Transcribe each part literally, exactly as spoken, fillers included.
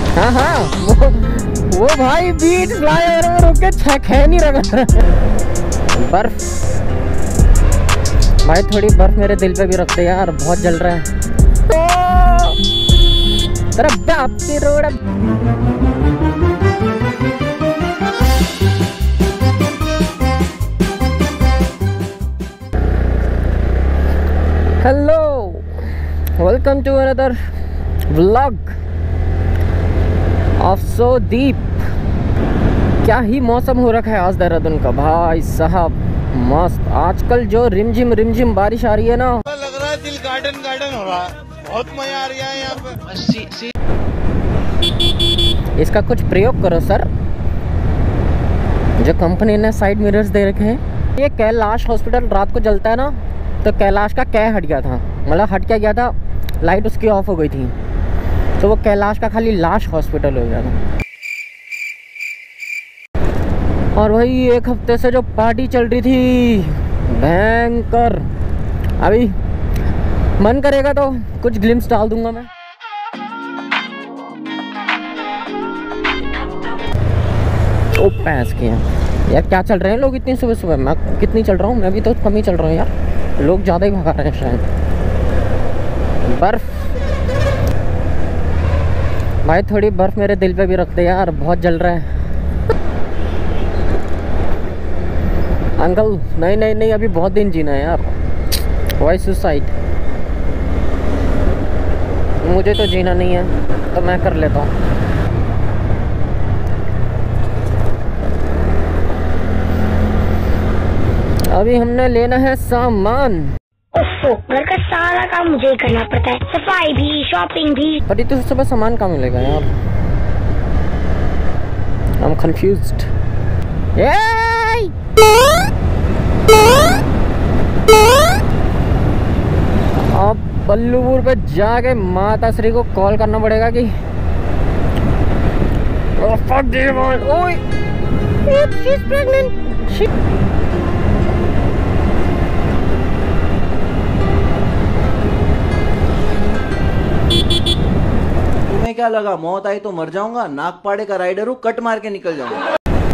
हाँ हाँ वो वो भाई बीच फ्लाईओवर में रुक के छह नहीं रखा। बर्फ भाई, थोड़ी बर्फ मेरे दिल पे भी रख दे यार, बहुत जल रहा है। तेरा बाप की road. Hello, welcome to another vlog of Sodeep. क्या ही मौसम हो रखा है आज देहरादून का भाई साहब, मस्त। आजकल जो रिमझिम रिमझिम बारिश आ रही है ना, लग रहा है दिल गार्डन गार्डन हो रहा है। बहुत मजा आ रहा है यहाँ पे। सी, सी। इसका कुछ प्रयोग करो सर। जो कंपनी ने साइड मिरर्स दे रखे हैं, ये कैलाश हॉस्पिटल रात को जलता है ना, तो कैलाश का कै हट गया था, मतलब हट क्या गया था, लाइट उसकी ऑफ हो गई थी, तो वो कैलाश का खाली लाश हॉस्पिटल हो गया था। और वही एक हफ्ते से जो पार्टी चल रही थी भयंकर, अभी मन करेगा तो कुछ ग्लिम्स डाल दूंगा मैं। ओ पैस के यार, क्या चल रहे हैं लोग इतनी सुबह सुबह। मैं कितनी चल रहा हूँ, मैं भी तो कम ही चल रहा हूँ यार, लोग ज़्यादा ही भगा रहे हैं शायद। बर्फ भाई, थोड़ी बर्फ मेरे दिल पे भी रख दे यार, बहुत जल रहा है। अंकल नहीं नहीं नहीं, अभी बहुत दिन जीना है यार। Why suicide? मुझे तो जीना नहीं है, तो मैं कर लेता हूँ। अभी हमने लेना है सामान। ओफो, घर का सारा काम मुझे ही करना पड़ता है, सफाई भी, शॉपिंग भी। पर तो सुबह सामान कहाँ मिलेगा यार? I am confused. अब बल्लूपुर पे जाके माता श्री को कॉल करना पड़ेगा कि oh, fuck demon. ओए, she's pregnant. She... तुम्हें क्या लगा मौत आई तो मर जाऊंगा? नागपाड़े का राइडर हूँ, कट मार के निकल जाऊंगा।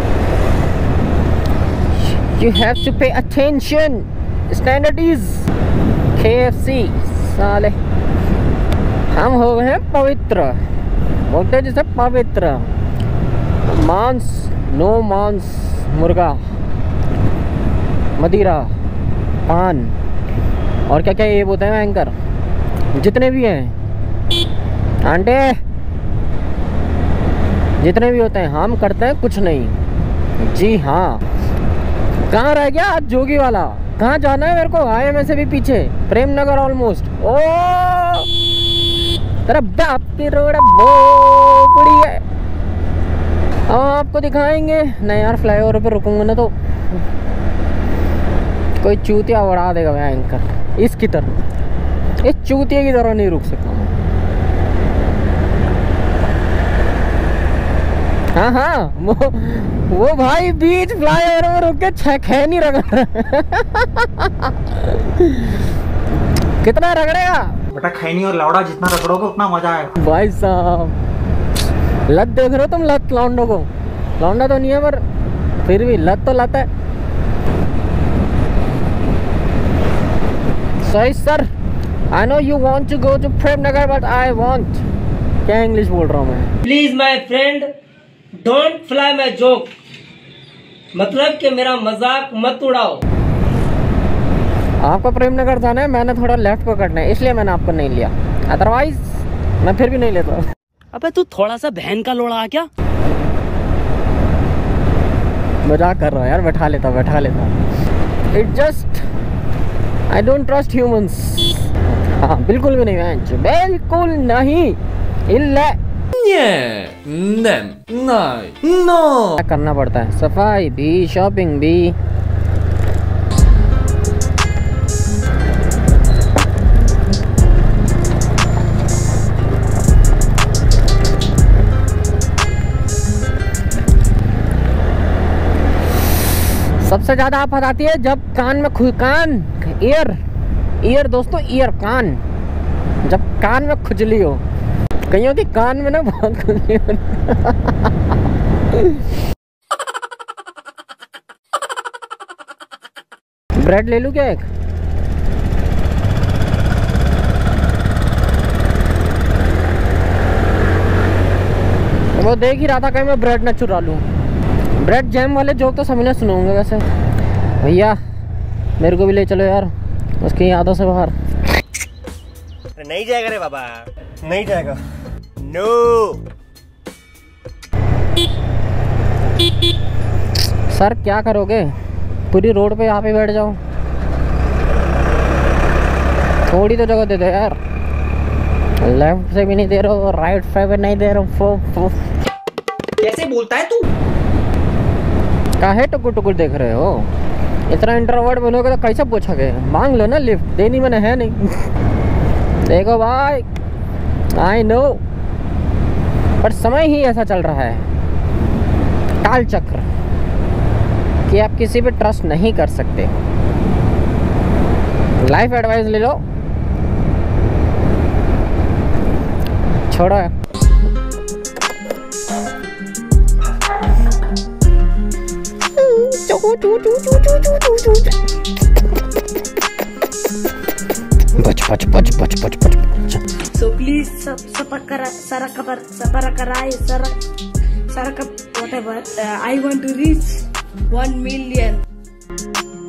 You have to pay attention. Standard is K F C साले। हम हो गए हैं पवित्र, बोलते जैसे पवित्र। मांस, नो मांस, मुर्गा, मदिरा, पान और क्या क्या ये बोलते हैं एंकर, जितने भी हैं आंटे, जितने भी होते हैं, हम करते हैं कुछ नहीं। जी हाँ। कहाँ रह गया आज जोगी वाला? कहाँ जाना है मेरे को? आए में से भी पीछे, प्रेम नगर ऑलमोस्ट। ओ तेरा बाप की रोड बोपड़ी है। अब आपको दिखाएंगे। नहीं यार, फ्लाईओवर पे रुकूंगा ना तो कोई चूतिया उड़ा देगा मैं एंकर इसकी तरह। इस चूतिया की तरह नहीं रुक सकता मैं। हाँ हाँ वो वो भाई बीच फ्लाईओवर में रुक के छह नहीं रगड़। कितना रगड़ेगा बेटा? खैनी और लौड़ा जितना रगड़ोगे उतना मजा आएगा भाई साहब। लत देख रहे हो तुम? लत लौंडो को, लौंडा तो नहीं है पर फिर भी लत तो लत है। सही sir. I know you want to go to Prem Nagar but I want, क्या इंग्लिश बोल रहा हूँ मैं? Please my friend don't fly my joke, मतलब कि मेरा मजाक मत उड़ाओ। आपको प्रेम नगर जाना है, मैंने थोड़ा लेफ्ट पकड़ना है, इसलिए मैंने आपको नहीं लिया, अदरवाइज मैं फिर भी नहीं लेता। अबे तू थोड़ा सा बहन का लोड़ा आ क्या? मजाक कर रहा है यार, बैठा लेता बैठा लेता। It just I don't trust humans. हाँ बिल्कुल भी नहीं, बिल्कुल नहीं। इल्ले नो करना पड़ता है, सफाई भी, शॉपिंग भी। सबसे ज्यादा आफत आती है जब कान में खुल कान ईयर ईयर दोस्तों ईयर कान, जब कान में खुजली हो। कईयों के कान में ना बहुत खुली ब्रेड ले लूं क्या एक? वो देख ही रहा था कहीं मैं ब्रेड ना चुरा लूं। ब्रेड जैम वाले जोक तो सभी ने सुने होंगे वैसे। भैया मेरे को भी ले चलो यार उसकी यादों से बाहर। नहीं जाएगा रे बाबा, नहीं जाएगा। नो सर क्या करोगे, पूरी रोड पे यहाँ पे बैठ जाओ, थोड़ी तो जगह दे दो यार। लेफ्ट से भी नहीं दे रहा हो, राइट से भी नहीं दे रहा फो, फो। कैसे बोलता है तू? काहे टुकुर टुकुर देख रहे हो? इतना इंट्रोवर्ट बनोगे तो कैसे पूछोगे? मांग लो ना लिफ्ट, देनी मैंने है नहीं। देखो भाई आई नो, पर समय ही ऐसा चल रहा है, काल चक्र, कि आप किसी पे ट्रस्ट नहीं कर सकते। लाइफ एडवाइस ले लो, छोड़ो। बच बच बच बच बच बच। So please sub subscribe sarakapar sabarakarai sarak sarakap whatever. Uh, I want to reach one million.